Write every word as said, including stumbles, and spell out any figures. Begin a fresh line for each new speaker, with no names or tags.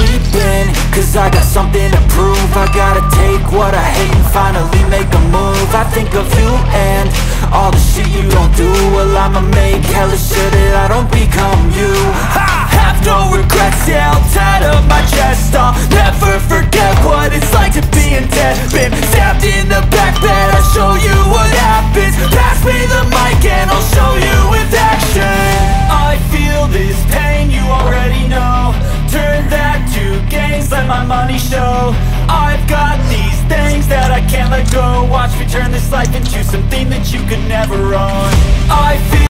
sleeping, cause I got something to prove. I gotta take what I hate and finally make a move. I think of you and all the shit you don't do. Well, I'ma make hella sure that I don't become you. I have no regrets, yeah, I'll tie up my chest. I'll never forget what it's like to be in debt. Been stabbed in the back bed, I'll show you what happens. Pass me the mic and I'll show you with action. I feel this pain, you already know. Turn that to gains, let my money show. I've got these things that I can't let go. Watch me turn this life into something that you could never own. I feel